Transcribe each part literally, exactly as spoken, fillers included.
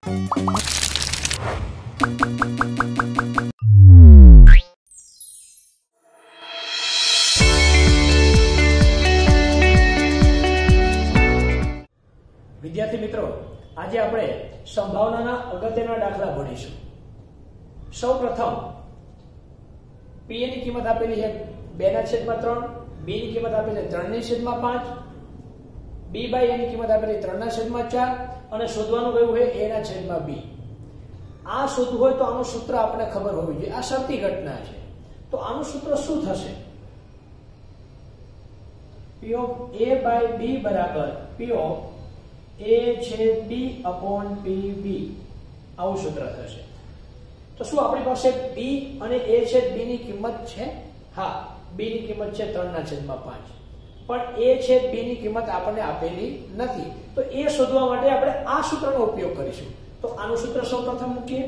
વિદ્યાર્થી મિત્રો, આજે આપણે સંભાવનાના અગત્યના દાખલા ભણીશું। સૌપ્રથમ પી ની કિંમત આપેલી છે બે ના છેદમાં ત્રણ, બી ની કિંમત આપેલી છે ત્રણ ની છેદમાં પાંચ, બી બાય એ ની કિંમત આપેલી ત્રણ ના છેદમાં ચાર અને શોધવાનું કયું છે એ ના છેદમાં બી। આ શોધવું હોય તો આનું સૂત્ર આપણે ખબર હોવી જોઈએ। આ શરતી ઘટના છે તો આનું સૂત્ર શું થશે? પી ઓફ એ બાય બી બરાબર પી ઓફ a છેદ b upon pb આવું સૂત્ર થશે। તો શું આપણી પાસે b અને a છેદ b ની કિંમત છે? હા, b ની કિંમત છે ત્રણ ના છેદમાં પાંચ, પણ a છેદ b ની કિંમત આપણને આપેલી નથી। તો એ શોધવા માટે આપણે આ સૂત્રનો ઉપયોગ કરીશું। તો આનું સૂત્ર સૌપ્રથમ મૂકીએ।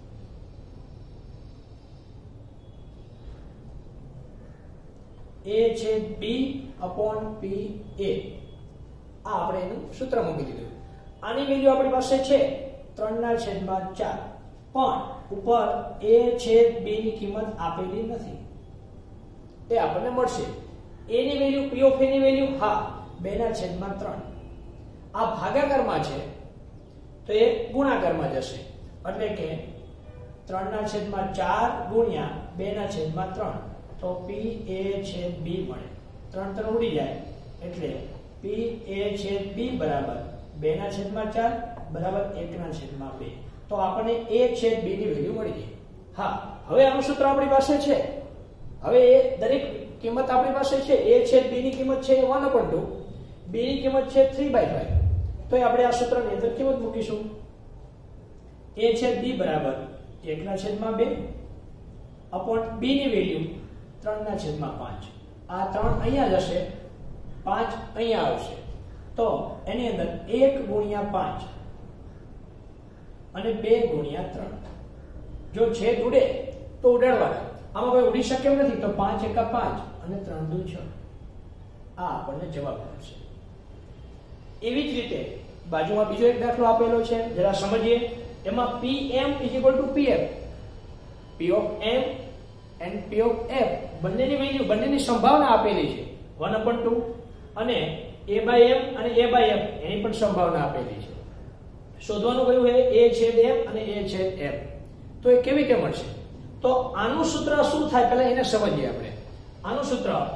a છેદ b upon pa આ આપણે એનું સૂત્ર મૂકી દીધું। આની વેલ્યુ આપણી પાસે છે ત્રણ ના છેદમાં ચાર, પણ ઉપર a છેદ b ની કિંમત આપેલી નથી, એ આપણને મળશે। a ની વેલ્યુ p ઓફ a ની વેલ્યુ હા બે ના છેદમાં ત્રણ, આ ભાગાકારમાં છે તો એ ગુણાકારમાં જશે, એટલે કે ત્રણ ના છેદમાં ચાર ગુણ્યા બે ના છેદમાં ત્રણ, તો p a છેદ b મળે। ત્રણ ત્રણ ઉડી જાય એટલે p a છેદ b બરાબર બે ના છેદમાં ચાર બરાબર એક ના છેદમાં બે। તો આપણને a છેદ b ની વેલ્યુ મળી ગઈ। હા, હવે આનું સૂત્ર આપણી પાસે છે। હવે એ દરેક કિંમત આપણી પાસે છે। a છેદ b ની કિંમત છે one upon two, b ની કિંમત છે three by five। તો આપણે આ સૂત્રની અંદર કિંમત મૂકીશું। a છેદ b બરાબર એક ના છેદમાં બે upon b ની વેલ્યુ ત્રણ ના છેદમાં પાંચ। આ ત્રણ અહીંયા જશે, પાંચ અહીંયા આવશે, તો એની અંદર એક ગુણ્યા પાંચ અને બે ગુણ્યા ત્રણ। જો છેદ ઉડે તો ઉડાડવાના, આમાં કોઈ ઉડી શકે એમ નથી, તો પાંચ એકા પાંચ અને ત્રણ દુ છ, આ આપણને જવાબ મળશે। એવી જ રીતે બાજુમાં બીજો એક દાખલો આપેલો છે, જરા સમજીએ। એમાં pm is equal to pf, p of m and p of f બંનેની વેલ્યુ, બંનેની સંભાવના આપેલી છે one upon two, અને a by m અને a by f એની પણ સંભાવના આપેલી છે। શોધવાનું કયું છે a છેદ m અને a છેદ f। તો એ કેવી રીતે મળશે? તો આનું સૂત્ર શું થાય પહેલા એને સમજીએ આપણે। આનું સૂત્ર a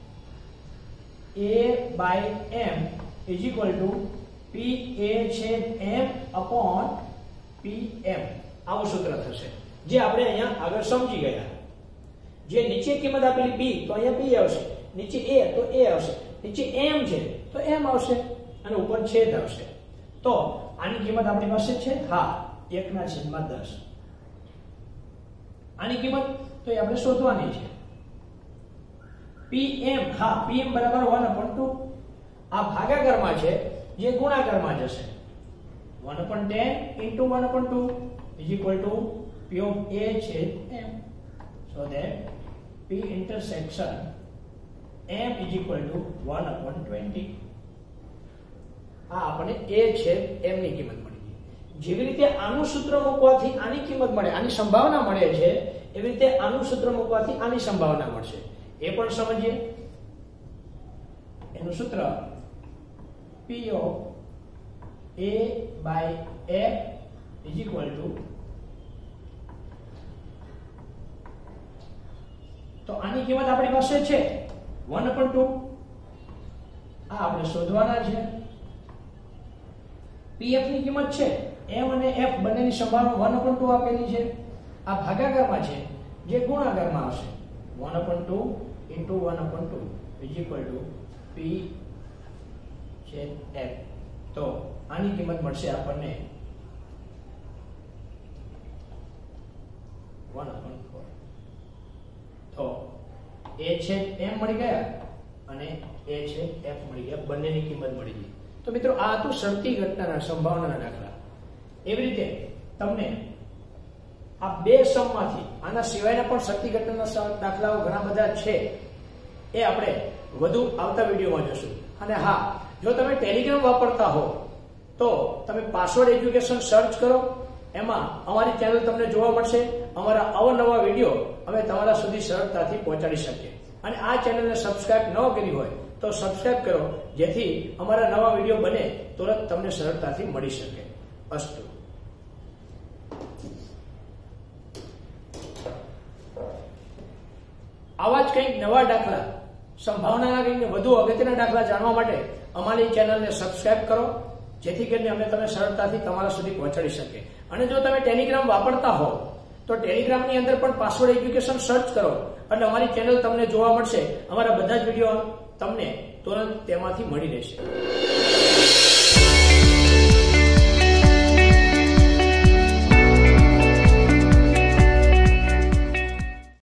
by m is equal to p a છેદ m upon pm આવું સૂત્ર થશે, જે આપણે અહીંયા આગળ સમજી ગયા। જે નીચે કિંમત આપેલી b તો અહીંયા b આવશે, નીચે a તો a આવશે, નીચે m છે તો m આવશે અને ઉપર છેદ આવશે। તો આની કિંમત આપણી પાસે છે હા એક ના છેદમાં દસ। આની કિંમત તો એ આપણે શોધવાની છે। pm હા pm બરાબર one upon two, આ ભાગાકારમાં છે જે ગુણાકારમાં જશે। one upon ten into one upon two is equal to p of a છેદ m, so that p intersection m is equal to one upon twenty। આ આપણને a છેદ m ની કિંમત મળી ગઈ। જેવી રીતે આનું સૂત્ર મૂકવાથી આની કિંમત મળે, આની સંભાવના મળે છે, એવી રીતે આનું સૂત્ર મૂકવાથી આની સંભાવના મળશે, એ પણ સમજીએ। એનું સૂત્ર p of a by f is equal to, તો આની કિંમત આપણી પાસે છે one upon two, આ આપણે શોધવાના છે। pf ની કિંમત છે m અને f બંનેની સંભાવના one upon two આપેલી છે, આ ભાગાકારમાં છે જે ગુણાકારમાં આવશે। one upon two into one upon two is equal to p છેદ f। તો આની કિંમત મળશે આપણને one upon four। તો a છેદ m મળી ગયા અને a છેદ f મળી ગયા, બંનેની કિંમત મળી ગઈ। તો મિત્રો આ હતું શરતી ઘટનાના સંભાવનાના દાખલા। એવી રીતે તમને આ બે સમમાંથી આના સિવાયના પણ શરતી ઘટનાના દાખલાઓ ઘણા બધા છે, એ આપણે વધુ આવતા વિડીયોમાં જોશું। અને હા, જો તમે ટેલિગ્રામ વાપરતા હો તો તમે પાસવર્ડ એજ્યુકેશન સર્ચ કરો, એમાં અમારી ચેનલ તમને જોવા મળશે. અમારા અવનવા વિડીયો અમે તમારા સુધી સરળતાથી પહોંચાડી શકીએ. અને આ ચેનલને સબસ્ક્રાઇબ ન કરી હોય તો સબસ્ક્રાઇબ કરો, જેથી અમારા નવા વિડીયો બને તુરંત તમને સરળતાથી મળી શકે. અસ્તુ. આવા જ કંઈક નવા દાખલા, સંભાવનાના કંઈક વધુ અગત્યના દાખલા જાણવા માટે અમારી ચેનલને સબસ્ક્રાઇબ કરો, જેથી કરીને અમે તમે સરળતાથી તમારા સુધી પહોંચાડી શકીએ. અને જો તમે ટેલિગ્રામ વાપરતા હો તો ટેલિગ્રામની અંદર પણ પાસવર્ડ એજ્યુકેશન સર્ચ કરો એટલે અમારી ચેનલ તમને જોવા મળશે. અમારા બધા જ વિડીયો તમને તુરંત તેમાંથી મળી રહેશે.